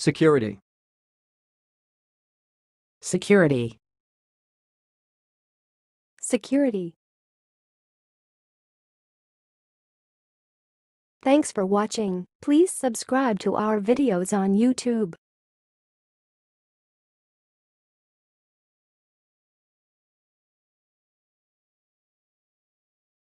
Security. Security. Security. Thanks for watching. Please subscribe to our videos on YouTube.